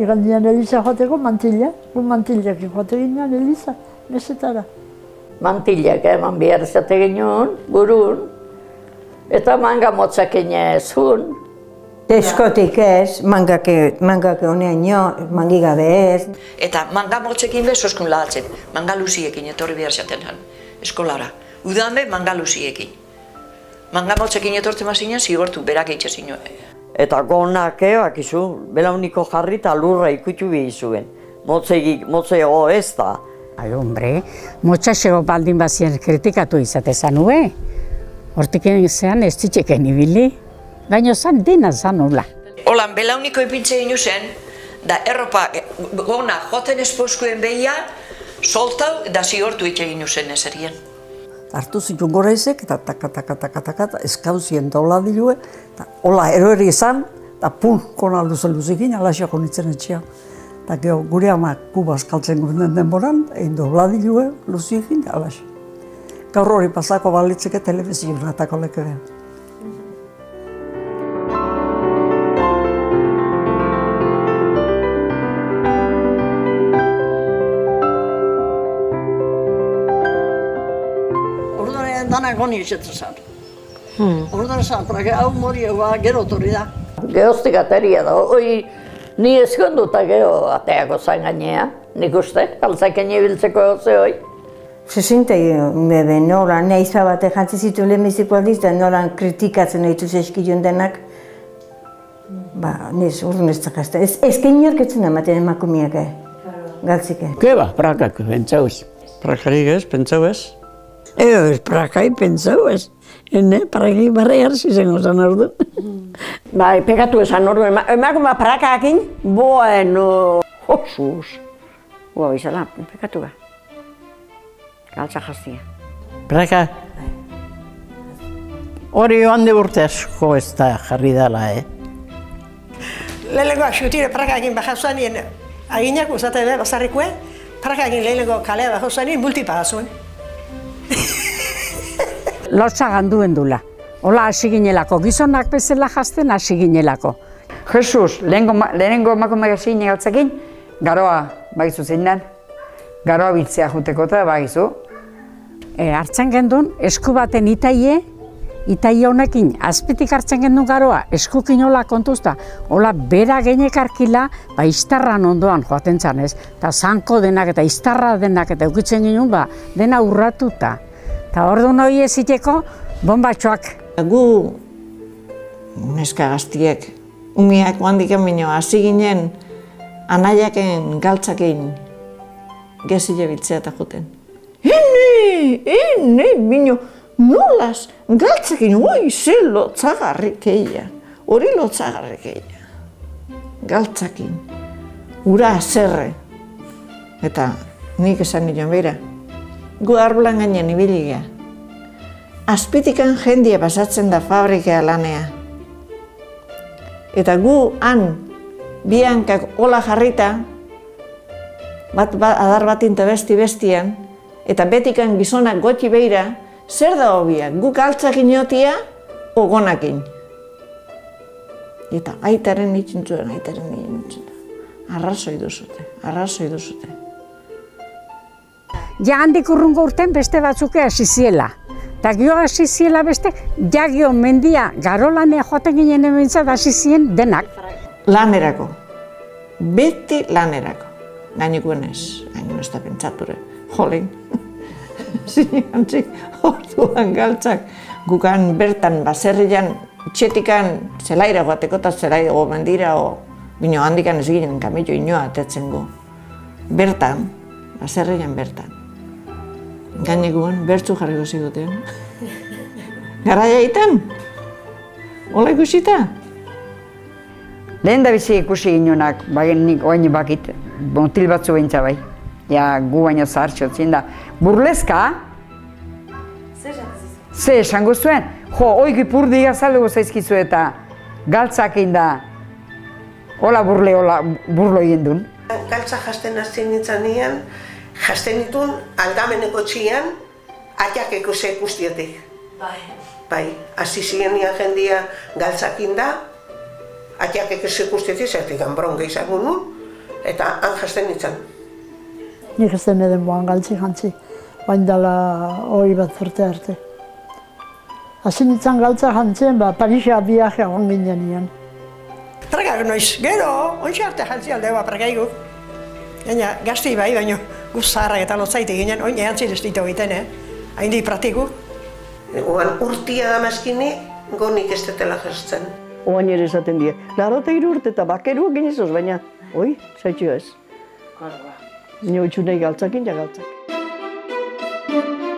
Igandian Eliza joateko mantila, mantilak joate ginean Eliza, mesetara. Mantilak eman behar izate ginen, burun, eta manga motzak zuen. Eskotik ez, mangak honean jo, mangi gabe ez. Eta manga motzekin bez oskun lahatzen, manga luziekin etorri behar zaten han, eskolara. Udan manga luziekin. Manga motzekin etortzen mazinen zigortu, berak eitxe zinuen. Eta gonak bakizu, belauniko jarri eta lurra ikutu behi zuen. Motzego ez da. Ai, hombre, motxasego baldin bazien kritikatu izate zanue. Hortik zean ez ditxeken ibili. Gaino zan dena zan hola. Holan, belauniko ipintze ginu zen, da erropa gona joten esposkuen behia, soltau da zigortu itxe ginu zen ezerien. Artu zituen goraizek eta taka, eskauzien da hola dilue, eta hola eroeri izan, eta pul kona luzekin, alaxia konitzen etxea. Eta geho, gure amak kubaz kaltzen gunden denboran, egin da hola dilue, luziekin, alaxia. Gaur hori pasako balitzeke telebizioan atako leke behar. Danak honi izetu zan. Orduan zan, hau mori gero torri da. Gehoztik ateria da, ni eskonduta geho ateako zan gainea, nik uste, galtzaken ibiltzeko goze hoi. Sesintei bebe, nola, neizpa bate jantzi zitu lehenbiziko aldiz, da nola kritikatzen nahitu zeskilun denak. Niz, urduan ez zakazta. Ez keinorketzen ematen emakumiak, galtzike. Keba, prakak, pentsau ez. Prakarik ez, pentsau ez? Ez, prakai pentsau ez. Prakai barri hartzi zengo zan ordu. Bai, pegatu esan ordu, emakuma prakakin, bueno, josuz. Ua, izala, pegatu ga. Galtza jaztia. Praka? Hori hande urte asko ez da jarri dala, Lehenengo xutire prakakin bajazuan nien, aginak usate be, bazarrikue, prakakin lehenengo kalea bajazuan nien, multipaga zuen. Lotsa ganduen dula. Hola hasi ginelako, gizonak bezala jazten hasi ginelako. Jesus, lehenengo emakumeak hasi ginen galtzakin, garoa bagizu zein den. Garoa biltzea juteko eta bagizu. Hartzen gendun, esku baten itaie honekin, azpitik hartzen gendun garoa, eskukin hola kontuzta, hola bera genekarkila, iztarran ondoan joaten zan ez, eta zanko denak eta iztarra denak eta eukitzen ginen, dena urratuta. Eta orduan hori eziteko, bombatxoak. Gu, neska gaztiek, umiak handiken bineo, hasi ginen, anaiaken galtzakein, gezile biltzea eta juten. Bineo, nolaz, galtzakein, ze lotzagarrik eia, hori lotzagarrik eia. Galtzakein, ura azerre, eta nik esan nion bera. Gu arbolan gainean ibiligea. Azpitikan jendia pasatzen da fabrikea lanea. Eta gu han, bi hankak hola jarrita, adar batin eta bestian, eta betikan gizonak gotxi behira, zer da hobia, gu galtzakin jotia, ogonakin. Eta aitaren itxintzuen. Arrazoi duzute. Ja handik urrungo urten beste batzuke hasi ziela. Eta gio hasi ziela beste, ja gio mendia garolanea joaten ginen ementzat hasi zien denak. Lanerako. Beti lanerako. Gainikoen ez da pentsature. Jolin. Zinantzik, orduan galtzak. Gukan bertan baserrian, txetikan zelaira joateko eta zelaira mendira bino handikan ez ginen kamillo inoa atetzen gu. Bertan, baserrian bertan. Gainikoen bertzu jarriko ziguten. Garaia egiten? Hola ikusita? Lehen da bizi ikusi ginonak, nik oain bakit, motil batzu behintza bai. Ja, gu baino zahartxotzin da. Burleska? Ze esango zuen? Jo, oiki purdi azaldugu zaizkizu eta galtzakin da. Hola burlo egin duen. Galtza jasten hasten nintzen nian, jasten ditun aldameneko txian, atiakeko ze ikustietik. Bai, hasi ziren nian jendia galtzakin da, atiakeko ze ikustietik, zertik bronka izango nun, Eta han jasten nintzen. Nik ez den eden boan galtzi jantzi, bain dela 20 urte arte. Hasi nintzen galtza jantzen, Parisa viajea joan ginen nian. Pregak noiz, gero, ontsi arte jantzi aldea pregaigu. Gaina, gazti bai, baina guz zaharrak eta lotzaite ginen, oin eantzin ez ditu egiten, hain di pratiku. Oan urtia damazkini, gonik ez detela jasten. Oain ere esaten die, 83 urte eta bakeruak ginizoz, baina, oi, zaitxu ez. Nio itxunei galtzakin ja galtzak.